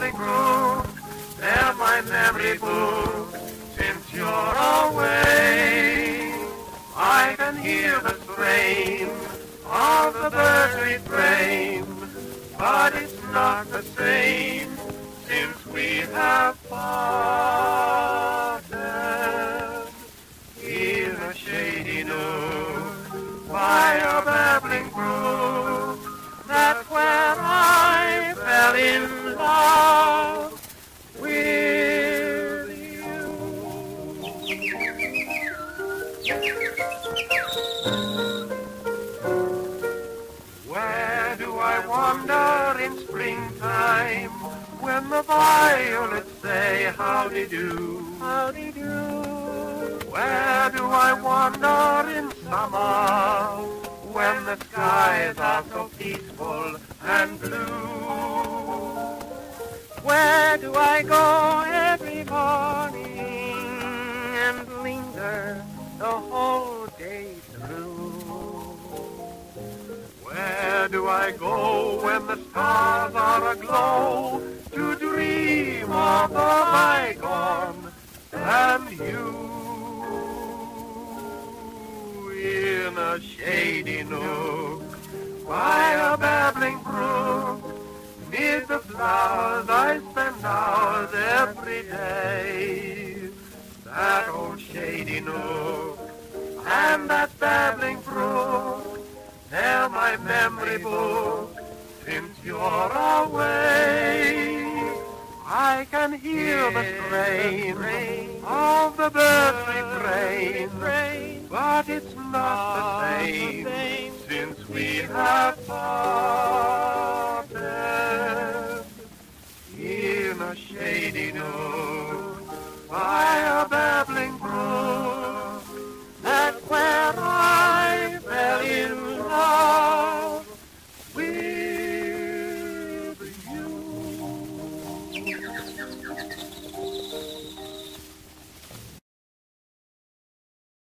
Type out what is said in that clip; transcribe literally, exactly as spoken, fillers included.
babbling brook, they're my memory book. Since you're away, I can hear the strain of the birds refrain, but it's not the same since we have parted. In a shady nook by a babbling brook, that's where I fell in love with you. Where do I wander in springtime when the violets say howdy-do, howdy-do? Where do I wander in summer when the skies are so peaceful and blue? Where do I go every morning and linger the whole day through? Where do I go when the stars are aglow to dream of the bygone and you? In a shady nook by a babbling brook, mid the flowers I spend hours every day. That old shady nook and that babbling brook, they're my memory book. Since you're away, I can hear the strain of the birds refrain, but it's not the same since we have parted.